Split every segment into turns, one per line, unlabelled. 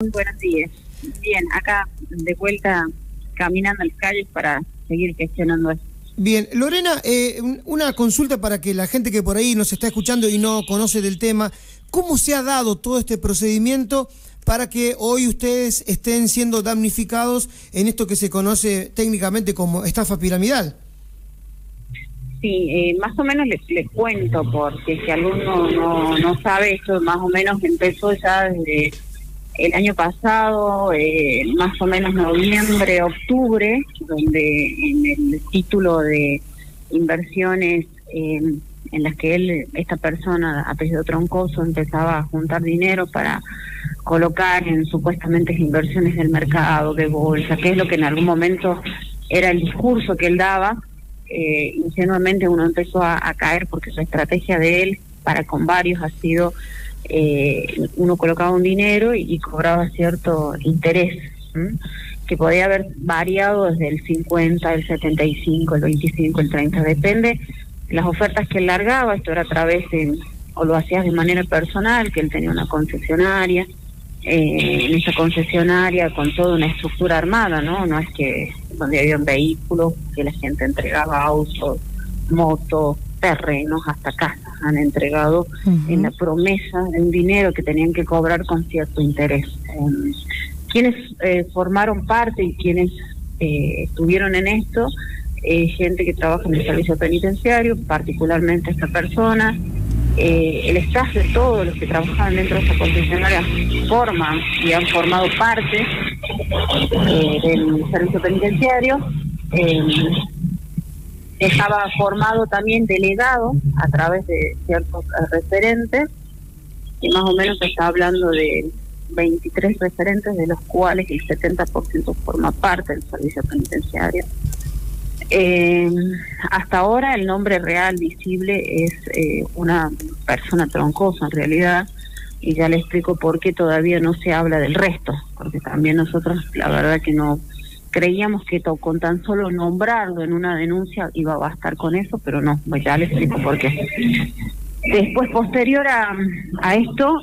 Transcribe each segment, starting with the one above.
Buenos días. Bien, acá de vuelta caminando en las calles para seguir gestionando esto.
Bien, Lorena, una consulta para que la gente que por ahí nos está escuchando y no conoce del tema, ¿cómo se ha dado todo este procedimiento para que hoy ustedes estén siendo damnificados en esto que se conoce técnicamente como estafa piramidal?
Sí, más o menos les cuento, porque si alguno no sabe, esto más o menos empezó ya desde el año pasado, más o menos noviembre, octubre, donde en el título de inversiones en las que esta persona, apellido Troncoso, empezaba a juntar dinero para colocar en supuestamente inversiones del mercado, de bolsa, que es lo que en algún momento era el discurso que él daba. Ingenuamente uno empezó a caer porque su estrategia de él para con varios ha sido uno colocaba un dinero y cobraba cierto interés, que podía haber variado desde el 50, el 75, el 25, el 30, depende de las ofertas que él largaba. Esto era a través de, o lo hacías de manera personal, que él tenía una concesionaria, en esa concesionaria con toda una estructura armada, no es que donde había un vehículo, que la gente entregaba autos, motos, terrenos, hasta casas han entregado en la promesa de un dinero que tenían que cobrar con cierto interés. Quienes formaron parte y quienes estuvieron en esto, gente que trabaja en el servicio penitenciario, particularmente esta persona, el staff de todos los que trabajaban dentro de esa concesionaria forman y han formado parte del servicio penitenciario. Estaba formado también delegado a través de ciertos referentes, y más o menos se está hablando de 23 referentes, de los cuales el 70% forma parte del servicio penitenciario. Hasta ahora el nombre real visible es una persona Troncoso en realidad, y ya le explico por qué todavía no se habla del resto, porque también nosotros la verdad que no creíamos que con tan solo nombrarlo en una denuncia iba a bastar con eso, pero no, pues ya le explico por qué. Después, posterior a esto,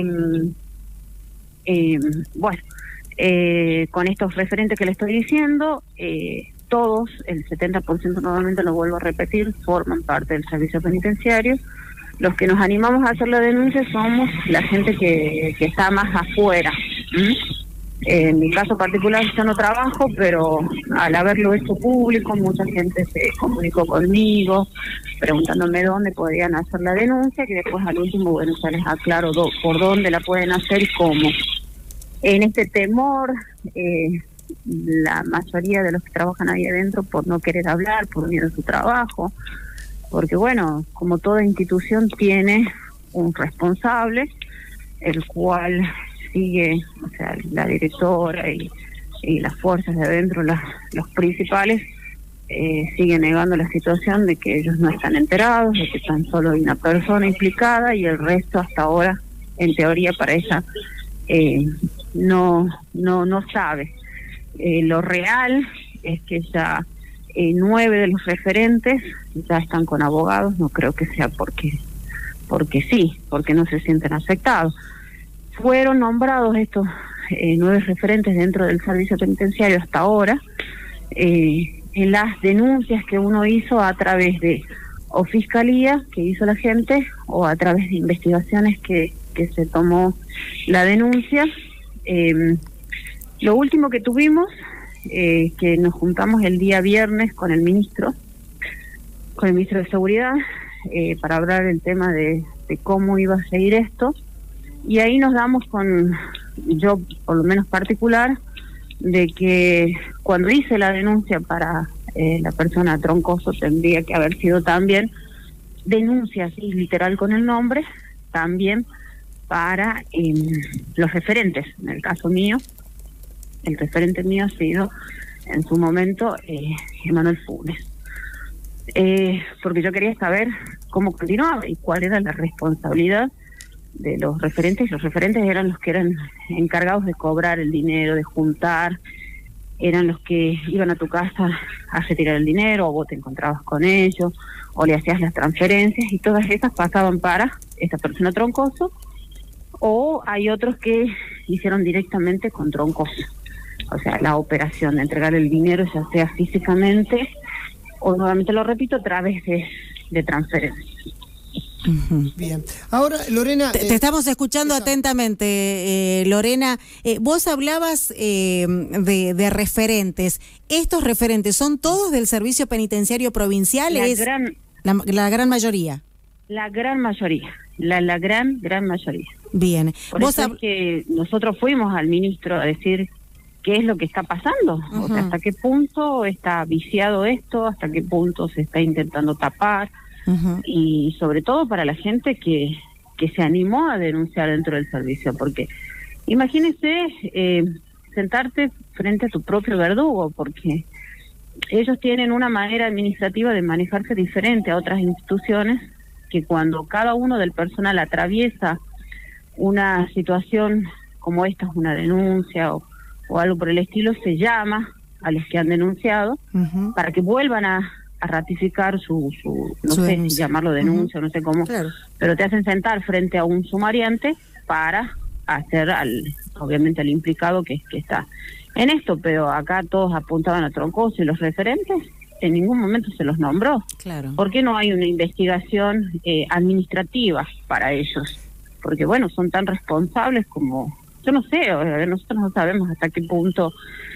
con estos referentes que le estoy diciendo, todos, el 70% nuevamente, lo vuelvo a repetir, forman parte del servicio penitenciario. Los que nos animamos a hacer la denuncia somos la gente que está más afuera. En mi caso particular yo no trabajo, pero al haberlo hecho público, mucha gente se comunicó conmigo preguntándome dónde podían hacer la denuncia, que después al último, bueno, ya les aclaro por dónde la pueden hacer y cómo. En este temor, la mayoría de los que trabajan ahí adentro, por no querer hablar, por miedo a su trabajo, porque bueno, como toda institución tiene un responsable, el cual sigue, o sea, la directora y las fuerzas de adentro, los principales, siguen negando la situación de que ellos no están enterados, de que tan solo hay una persona implicada y el resto hasta ahora, en teoría para ella, no sabe. Lo real es que ya 9 de los referentes ya están con abogados, no creo que sea porque sí, porque no se sienten afectados. Fueron nombrados estos 9 referentes dentro del servicio penitenciario hasta ahora, en las denuncias que uno hizo a través de o fiscalía que hizo la gente, o a través de investigaciones que se tomó la denuncia. Lo último que tuvimos, que nos juntamos el día viernes con el ministro de Seguridad, para hablar el tema de cómo iba a seguir esto. Y ahí nos damos con, yo por lo menos particular, de que cuando hice la denuncia para la persona Troncoso, tendría que haber sido también denuncia, así literal con el nombre, también para los referentes. En el caso mío, el referente mío ha sido en su momento Emanuel Funes, porque yo quería saber cómo continuaba y cuál era la responsabilidad de los referentes. Los referentes eran los que eran encargados de cobrar el dinero, de juntar, eran los que iban a tu casa a retirar el dinero, o vos te encontrabas con ellos, o le hacías las transferencias, y todas esas pasaban para esta persona Troncoso. O hay otros que hicieron directamente con Troncoso. O sea, la operación de entregar el dinero, ya sea físicamente o, nuevamente lo repito, a través de transferencia.
Bien. Ahora, Lorena...
Te estamos escuchando atentamente, Lorena. Vos hablabas de referentes. ¿Estos referentes son todos del Servicio Penitenciario Provincial? La gran mayoría.
La gran mayoría. La gran mayoría.
Bien.
Por eso es que nosotros fuimos al ministro a decir qué es lo que está pasando. O sea, hasta qué punto está viciado esto, hasta qué punto se está intentando tapar. Y sobre todo para la gente que se animó a denunciar dentro del servicio, porque imagínese sentarte frente a tu propio verdugo, porque ellos tienen una manera administrativa de manejarse diferente a otras instituciones, que cuando cada uno del personal atraviesa una situación como esta, una denuncia o algo por el estilo, se llama a los que han denunciado para que vuelvan a ratificar su no sé si llamarlo denuncia, no sé cómo, pero te hacen sentar frente a un sumariante para hacer obviamente al implicado que está en esto, pero acá todos apuntaban a Troncoso y los referentes en ningún momento se los nombró. ¿Por qué no hay una investigación administrativa para ellos? Porque bueno, son tan responsables como, yo no sé, nosotros no sabemos hasta qué punto,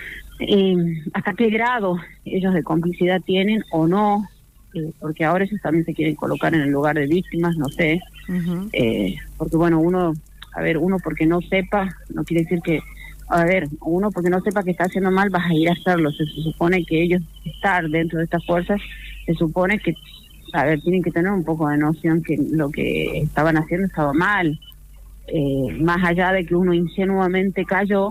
hasta qué grado ellos de complicidad tienen o no, porque ahora ellos también se quieren colocar en el lugar de víctimas, no sé, porque bueno, uno porque no sepa, no quiere decir que, uno porque no sepa que está haciendo mal vas a ir a hacerlo, se supone que ellos estar dentro de estas fuerzas, se supone que, tienen que tener un poco de noción que lo que estaban haciendo estaba mal, más allá de que uno ingenuamente cayó,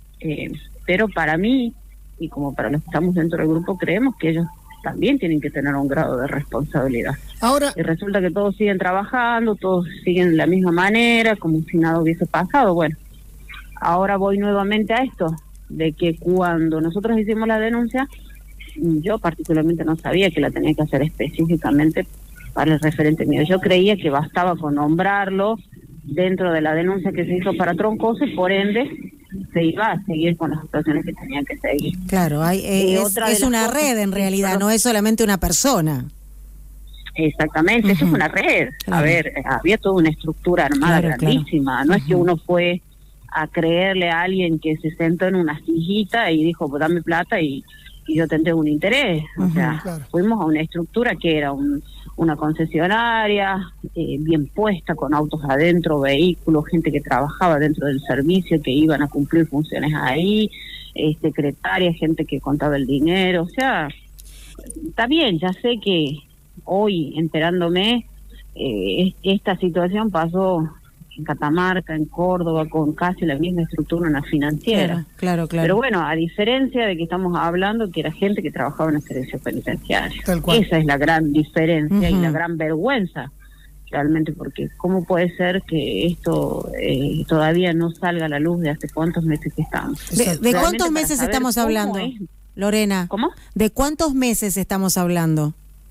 pero para mí, y como para los que estamos dentro del grupo, creemos que ellos también tienen que tener un grado de responsabilidad.
Ahora,
y resulta que todos siguen trabajando, todos siguen de la misma manera, como si nada hubiese pasado. Bueno, ahora voy nuevamente a esto, de que cuando nosotros hicimos la denuncia, yo particularmente no sabía que la tenía que hacer específicamente para el referente mío. Yo creía que bastaba con nombrarlo dentro de la denuncia que se hizo para Troncoso y por ende se iba a seguir con las actuaciones que tenía que seguir.
Claro, es una red en realidad, no es solamente una persona.
Exactamente, eso es una red. Había toda una estructura armada grandísima. No es que uno fue a creerle a alguien que se sentó en una sillita y dijo, pues dame plata y yo tendré un interés. O sea, fuimos a una estructura que era una concesionaria bien puesta, con autos adentro, vehículos, gente que trabajaba dentro del servicio, que iban a cumplir funciones ahí, secretaria, gente que contaba el dinero. O sea, está bien, ya sé que hoy, enterándome, esta situación pasó en Catamarca, en Córdoba, con casi la misma estructura, una financiera.
Claro.
Pero bueno, a diferencia de que estamos hablando que era gente que trabajaba en el servicio penitenciario. Esa es la gran diferencia y la gran vergüenza, realmente, porque ¿cómo puede ser que esto todavía no salga a la luz de hace cuántos meses que estamos?
¿De cuántos meses estamos hablando, Lorena?
¿Cómo?
¿De cuántos meses estamos hablando?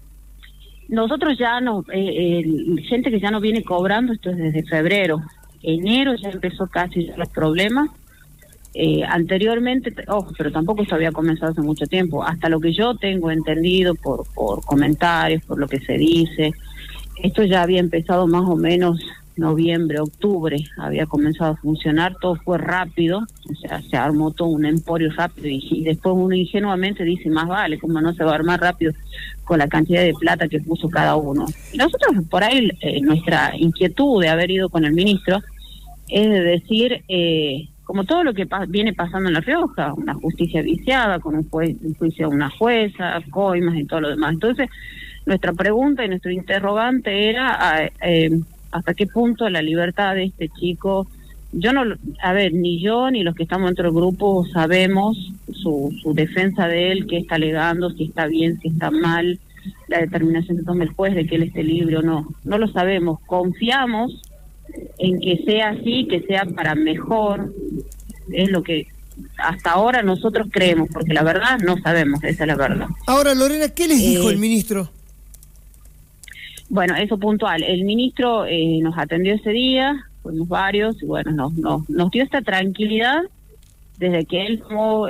Nosotros ya no, gente que ya no viene cobrando, esto es desde febrero. Enero ya empezó casi los problemas. Anteriormente, pero tampoco esto había comenzado hace mucho tiempo. Hasta lo que yo tengo entendido por comentarios, por lo que se dice, esto ya había empezado más o menos noviembre, octubre, había comenzado a funcionar, todo fue rápido, o sea, se armó todo un emporio rápido y después uno ingenuamente dice, más vale, como no se va a armar rápido con la cantidad de plata que puso cada uno. Y nosotros, por ahí, nuestra inquietud de haber ido con el ministro es de decir, como todo lo que viene pasando en La Rioja, una justicia viciada, con un juicio a una jueza, coimas y todo lo demás. Entonces, nuestra pregunta y nuestro interrogante era hasta qué punto la libertad de este chico, ni yo ni los que estamos dentro del grupo sabemos su defensa de él, qué está alegando, si está bien, si está mal, la determinación que tome el juez de que él esté libre o no lo sabemos. Confiamos en que sea así, que sea para mejor, es lo que hasta ahora nosotros creemos, porque la verdad no sabemos, esa es la verdad.
Ahora, Lorena, ¿qué les dijo el ministro?
Bueno, eso puntual. El ministro nos atendió ese día, fuimos varios, y bueno, nos dio esta tranquilidad desde que él tomó,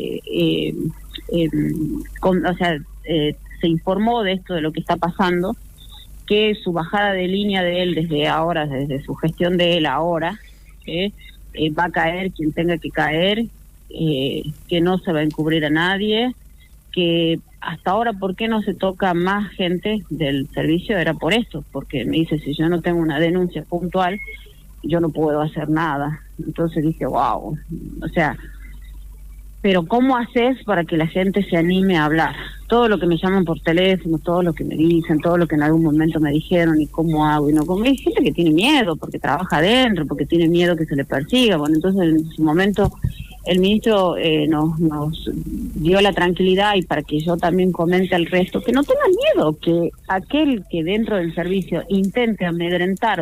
se informó de esto, de lo que está pasando, que su bajada de línea de él desde ahora, desde su gestión de él ahora, va a caer quien tenga que caer, que no se va a encubrir a nadie, que hasta ahora, ¿por qué no se toca más gente del servicio? Era por esto, porque me dice, si yo no tengo una denuncia puntual, yo no puedo hacer nada. Entonces dije, wow, o sea, pero ¿cómo haces para que la gente se anime a hablar? Todo lo que me llaman por teléfono, todo lo que me dicen, todo lo que en algún momento me dijeron, y cómo hago y no cómo. Hay gente que tiene miedo porque trabaja adentro, porque tiene miedo que se le persiga. Bueno, entonces en su momento el ministro nos dio la tranquilidad, y para que yo también comente al resto, que no tengan miedo, que aquel que dentro del servicio intente amedrentar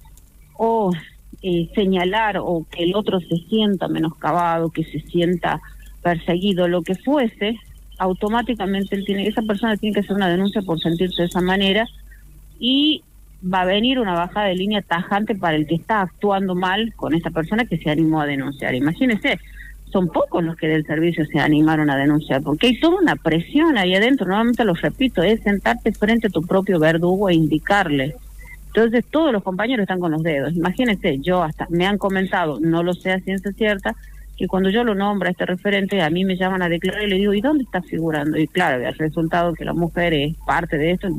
o señalar, o que el otro se sienta menoscabado, que se sienta perseguido, lo que fuese, automáticamente esa persona tiene que hacer una denuncia por sentirse de esa manera, y va a venir una bajada de línea tajante para el que está actuando mal con esta persona que se animó a denunciar. Imagínense, son pocos los que del servicio se animaron a denunciar, porque hay toda una presión ahí adentro. Nuevamente lo repito, es sentarte frente a tu propio verdugo e indicarle. Entonces todos los compañeros están con los dedos. Imagínense, yo hasta me han comentado, no lo sé a ciencia cierta, que cuando yo lo nombro a este referente, a mí me llaman a declarar y le digo, ¿y dónde está figurando? Y claro, el resultado que la mujer es parte de esto,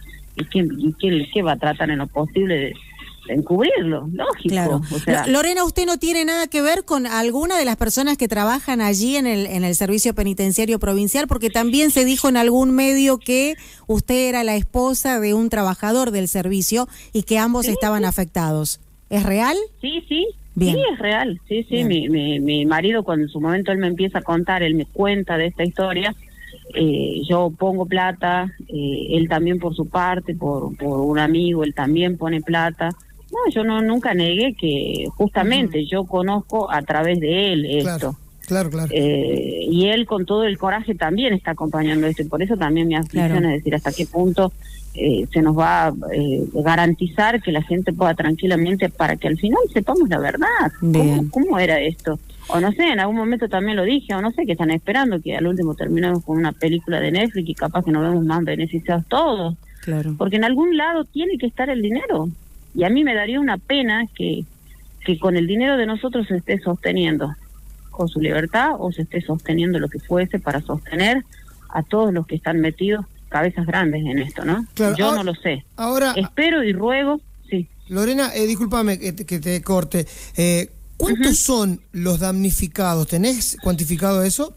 y ¿qué va a tratar en lo posible de encubrirlo? Lógico.
Claro.
O sea,
Lorena, ¿usted no tiene nada que ver con alguna de las personas que trabajan allí en el Servicio Penitenciario Provincial? Porque también se dijo en algún medio que usted era la esposa de un trabajador del servicio y que ambos estaban afectados. ¿Es real?
Sí.
Bien.
Sí, es real. Sí. Mi marido, cuando en su momento él me empieza a contar, él me cuenta de esta historia, yo pongo plata, él también por su parte, por un amigo, él también pone plata. No, yo nunca negué que justamente yo conozco a través de él esto.
Claro.
Y él con todo el coraje también está acompañando esto, y por eso también mi aflicción es decir, hasta qué punto se nos va a garantizar que la gente pueda tranquilamente, para que al final sepamos la verdad. ¿Cómo era esto? O no sé, en algún momento también lo dije, o no sé, que están esperando que al último terminemos con una película de Netflix y capaz que nos vemos más beneficiados todos.
Claro.
Porque en algún lado tiene que estar el dinero. Y a mí me daría una pena que con el dinero de nosotros se esté sosteniendo con su libertad, o se esté sosteniendo lo que fuese para sostener a todos los que están metidos cabezas grandes en esto, ¿no?
Claro,
yo no lo sé.
Ahora
espero y ruego, sí.
Lorena, discúlpame que te corte. ¿Cuántos son los damnificados? ¿Tenés cuantificado eso?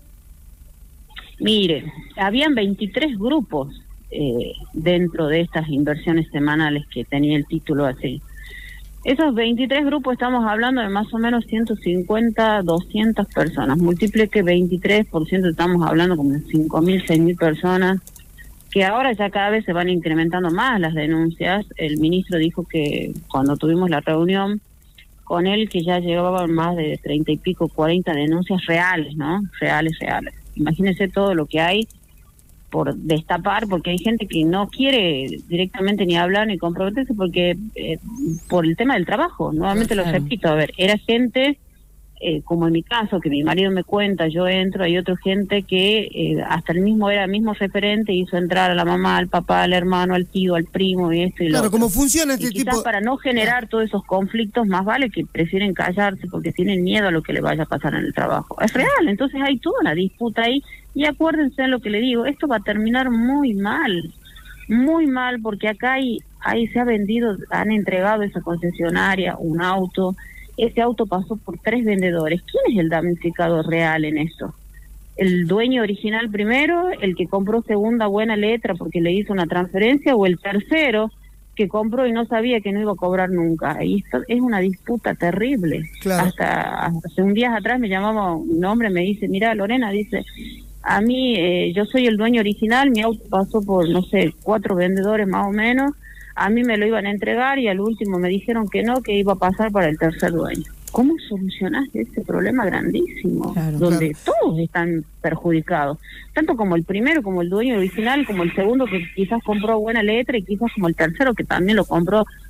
Mire, habían 23 grupos dentro de estas inversiones semanales que tenía el título así. Esos 23 grupos, estamos hablando de más o menos 150, 200 personas. Multiplique 23%, estamos hablando como de 5.000, 6.000 personas, que ahora ya cada vez se van incrementando más las denuncias. El ministro dijo que cuando tuvimos la reunión con él, que ya llevaban más de 30 y pico, 40 denuncias reales, ¿no? Reales. Imagínense todo lo que hay por destapar, porque hay gente que no quiere directamente ni hablar ni comprometerse, porque por el tema del trabajo. Nuevamente lo repito, a ver, era gente, como en mi caso, que mi marido me cuenta, yo entro, hay otra gente que hasta el mismo referente, hizo entrar a la mamá, al papá, al hermano, al tío, al primo y esto y lo
Claro,
otro.
¿cómo funciona este
Quizás
tipo?
para no generar todos esos conflictos, más vale que prefieren callarse porque tienen miedo a lo que le vaya a pasar en el trabajo. Es real, entonces hay toda una disputa ahí, y acuérdense de lo que le digo, esto va a terminar muy mal, porque acá ahí se ha vendido, han entregado a esa concesionaria un auto. Ese auto pasó por 3 vendedores. ¿Quién es el damnificado real en esto? ¿El dueño original primero, el que compró segunda buena letra porque le hizo una transferencia, o el tercero que compró y no sabía que no iba a cobrar nunca? Y esto es una disputa terrible.
Claro.
Hasta hace un día atrás me llamaba un hombre, me dice, mira Lorena, dice, a mí yo soy el dueño original, mi auto pasó por, no sé, 4 vendedores más o menos, a mí me lo iban a entregar y al último me dijeron que no, que iba a pasar para el tercer dueño. ¿Cómo solucionaste ese problema grandísimo? Donde todos están perjudicados, tanto como el primero, como el dueño original, como el segundo que quizás compró buena letra, y quizás como el tercero que también lo compró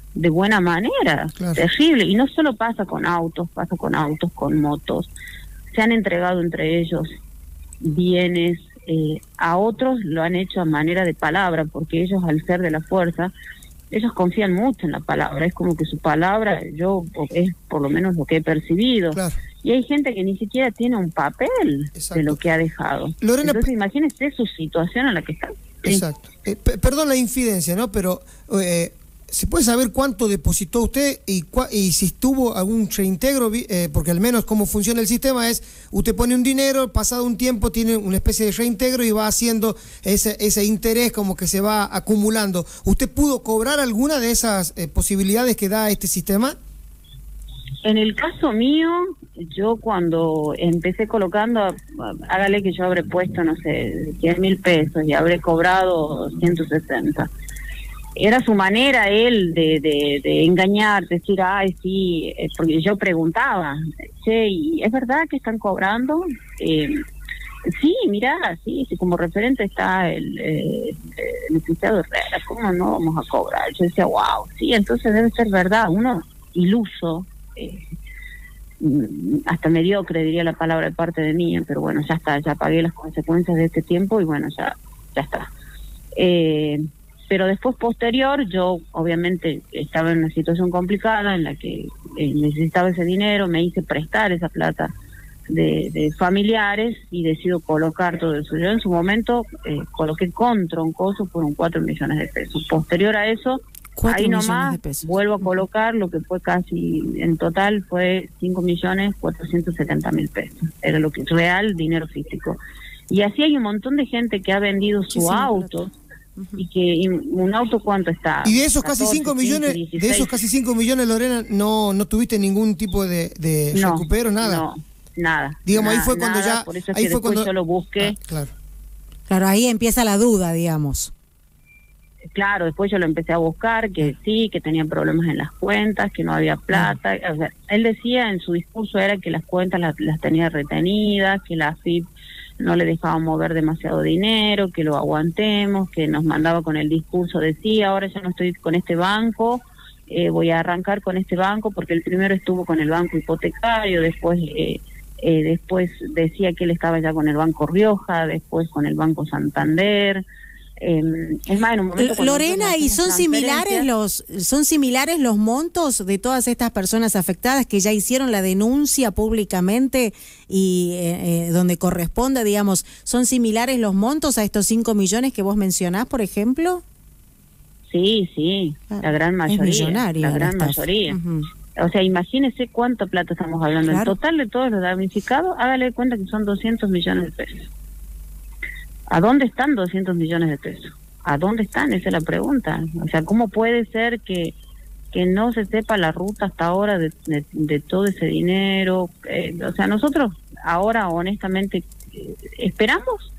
de buena manera. Claro. Terrible. Y no solo pasa con autos, con motos. Se han entregado entre ellos bienes, a otros lo han hecho a manera de palabra, porque ellos, al ser de la fuerza, ellos confían mucho en la palabra. Es como que su palabra, es por lo menos lo que he percibido. Claro. Y hay gente que ni siquiera tiene un papel de lo que ha dejado. Lorena, entonces imagínese su situación en la que está.
Exacto. Perdón la infidencia, ¿no? Pero ¿se puede saber cuánto depositó usted y si tuvo algún reintegro? Porque al menos cómo funciona el sistema es, usted pone un dinero, pasado un tiempo tiene una especie de reintegro y va haciendo ese interés como que se va acumulando. ¿Usted pudo cobrar alguna de esas posibilidades que da este sistema?
En el caso mío, yo cuando empecé colocando, hágale que yo habré puesto, no sé, 100.000 pesos y habré cobrado 160. Era su manera él de engañar, decir, ay, sí, porque yo preguntaba, che, ¿y es verdad que están cobrando? Sí, mirá, sí, como referente está el licenciado Herrera, ¿cómo no vamos a cobrar? Yo decía, wow, sí, entonces debe ser verdad, uno iluso, hasta mediocre diría la palabra de parte de mí, pero bueno, ya está, ya pagué las consecuencias de este tiempo y bueno, ya está. Pero después, posterior, yo obviamente estaba en una situación complicada en la que necesitaba ese dinero, me hice prestar esa plata de familiares y decido colocar todo eso. Yo en su momento coloqué con Troncoso por 4 millones de pesos. Posterior a eso, ahí nomás vuelvo a colocar lo que fue casi, en total fue 5.470.000 pesos. Era lo que es real, dinero físico. Y así hay un montón de gente que ha vendido su auto. Y que un auto, ¿cuánto está?
Y de esos 14, casi 5 millones, 16. De esos casi 5 millones, Lorena, no tuviste ningún tipo de recupero, nada.
No, nada.
Digamos,
nada,
ahí fue cuando
nada,
ya,
por eso es
ahí
que
fue cuando
yo lo busqué.
Claro, ahí empieza la duda, digamos.
Claro, después yo lo empecé a buscar, que sí, que tenían problemas en las cuentas, que no había plata. O sea, él decía en su discurso era que las cuentas las tenía retenidas, que la AFIP no le dejaba mover demasiado dinero, que lo aguantemos, que nos mandaba con el discurso de sí, ahora ya no estoy con este banco, voy a arrancar con este banco, porque el primero estuvo con el banco hipotecario, después decía que él estaba ya con el Banco Rioja, después con el Banco Santander. Es más, en un momento,
Lorena, ¿y son similares los montos de todas estas personas afectadas que ya hicieron la denuncia públicamente y donde corresponde, digamos, son similares los montos a estos 5 millones que vos mencionás, por ejemplo?
Sí, la gran mayoría. La gran mayoría. O sea, imagínese cuánta plata estamos hablando. Claro. El total de todos los damnificados, hágale cuenta que son 200 millones de pesos. ¿A dónde están 200 millones de pesos? ¿A dónde están? Esa es la pregunta. O sea, ¿cómo puede ser que no se sepa la ruta hasta ahora de todo ese dinero? O sea, nosotros ahora honestamente esperamos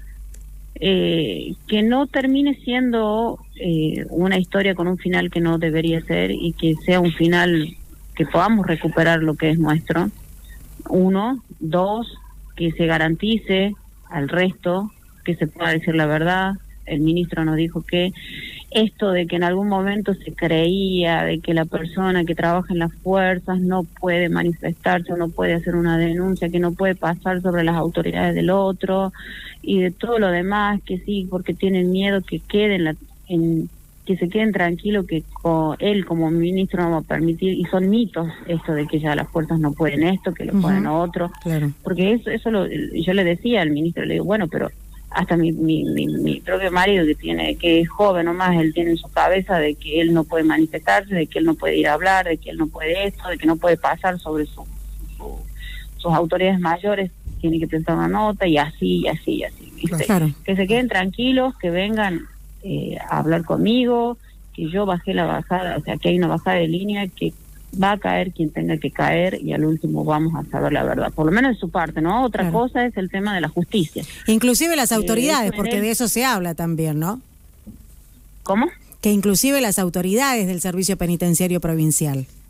que no termine siendo una historia con un final que no debería ser y que sea un final que podamos recuperar lo que es nuestro. 1, 2, que se garantice al resto que se pueda decir la verdad. El ministro nos dijo que esto de que en algún momento se creía de que la persona que trabaja en las fuerzas no puede manifestarse o no puede hacer una denuncia, que no puede pasar sobre las autoridades del otro y de todo lo demás, que sí, porque tienen miedo que queden que se queden tranquilos, que él como ministro no va a permitir, y son mitos esto de que ya las fuerzas no pueden esto, que lo ponen a otro, claro. Porque yo le decía al ministro, le digo, bueno, pero hasta mi propio marido que es joven nomás, él tiene en su cabeza de que él no puede manifestarse, de que él no puede ir a hablar, de que él no puede esto, de que no puede pasar sobre sus autoridades mayores, tiene que presentar una nota y así, ¿viste? Claro. Que se queden tranquilos, que vengan a hablar conmigo, que yo bajé la bajada, o sea, que hay una bajada de línea, que va a caer quien tenga que caer y al último vamos a saber la verdad, por lo menos de su parte, ¿no? Otra cosa es el tema de la justicia.
Inclusive las autoridades, porque de eso se habla también, ¿no?
¿Cómo?
Que inclusive las autoridades del Servicio Penitenciario Provincial.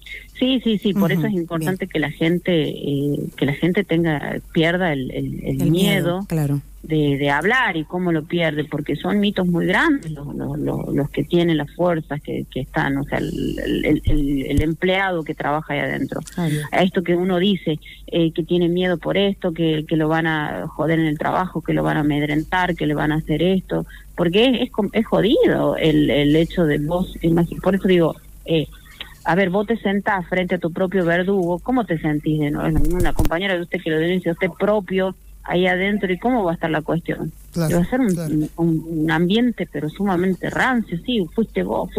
Sí, por eso es importante que la gente pierda el miedo,
claro,
de hablar. Y cómo lo pierde, porque son mitos muy grandes los que tienen las fuerzas que están, o sea, el empleado que trabaja ahí adentro. A esto que uno dice, que tiene miedo por esto, que lo van a joder en el trabajo, que lo van a amedrentar, que le van a hacer esto, porque es jodido el hecho de vos, por eso digo, a ver, vos te sentás frente a tu propio verdugo, ¿cómo te sentís de nuevo? Una compañera de usted que lo denuncia a usted propio ahí adentro, ¿y cómo va a estar la cuestión?
Claro,
va a ser un ambiente, pero sumamente rancio, sí, fuiste vos.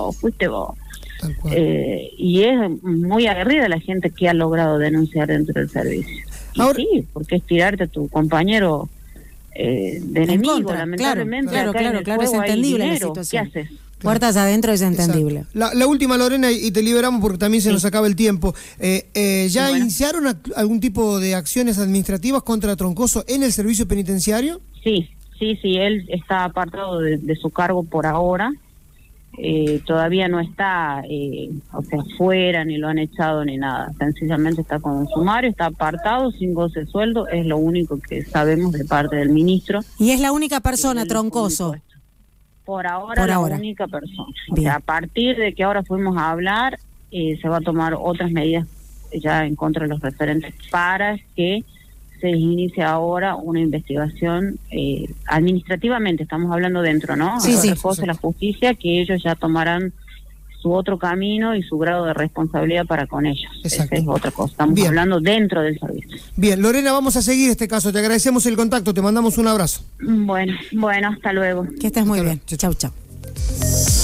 Y es muy aguerrida la gente que ha logrado denunciar dentro del servicio. Y ahora, sí, porque es tirarte a tu compañero de enemigo, contra, lamentablemente.
Claro, es entendible la situación.
¿Qué haces?
Puertas adentro es entendible.
La última, Lorena, y te liberamos porque también se nos acaba el tiempo. ¿Ya iniciaron algún tipo de acciones administrativas contra Troncoso en el servicio penitenciario?
Sí, él está apartado de su cargo por ahora. Todavía no está, fuera, ni lo han echado ni nada. Sencillamente está con un sumario, está apartado, sin goce de sueldo. Es lo único que sabemos de parte del ministro.
¿Y es la única persona, Troncoso?
Por ahora. Única persona. O sea, a partir de que ahora fuimos a hablar, se va a tomar otras medidas ya en contra de los referentes para que se inicie ahora una investigación administrativamente. Estamos hablando dentro, ¿no?
Sí.
La justicia, que ellos ya tomarán su otro camino y su grado de responsabilidad para con ellos.
Exacto.
Esa es otra cosa. Estamos hablando dentro del servicio.
Bien, Lorena, vamos a seguir este caso. Te agradecemos el contacto, te mandamos un abrazo.
Bueno, hasta luego.
Que estés muy bien. Chau.